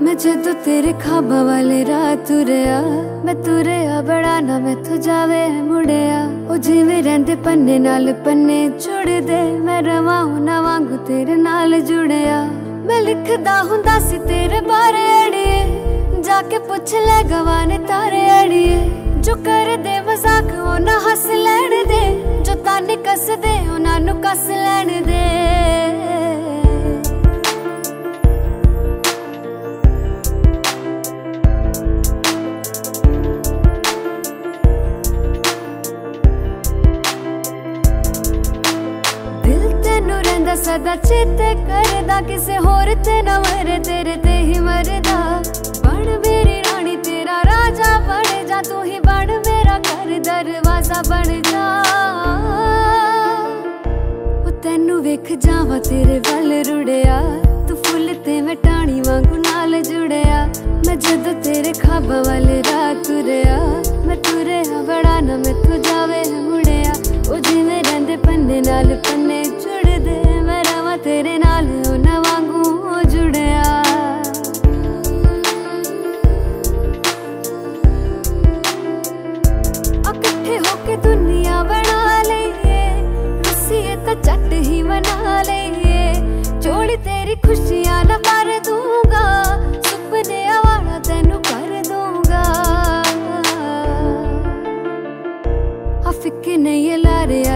मैं जदों तेरे खाबा वाले राह तुरया, मैं तुरया बड़ा ना मैथों जावे मुड़िया। ओ जिवें रहिंदे पन्ने नाल पन्ने जुड़दे, मैं रवां उन्हां वांगू तेरे नाल जुड़िया। मैं लिखदा हुंदा सी तेरे बारे अड़िए, जाके पुछ ले गवाने तारे अड़िए। जो कर दे मजाक उन्हां हस लैण दे, जो ताने कस दे उन्हां नूं कस लैण दे। सदा चेते करदा, किसे होर ते न मरे, तेरे ते ही मरदा। बन मेरी रानी तेरा राजा बन जा, तू ही बन मेरा घर दरवाजा बन जा। ओ तेनू वेख जावा तेरे वल रुड़िया, तू फुल ते मैं टाणी वांगू नाल जुड़िया। मैं जदों तेरे खाबा वाले राह तुरया, मैं तुरया बड़ा ना मैथों जावे मुड़िया। ओ जिवें रहिंदे पन्ने नाल पन्ने जुड़दे, मैं रवां तेरे नाल उन्हां वांगू जुड़िया। इकट्ठे होके दुनिया बना लईए, रुसीए तां झट ही मना लईए। जोड़ी तेरी खुशियां ना भर दूंगा, सुपने वाला तैनू कर दूंगा। फिक्र नहीं ला रहा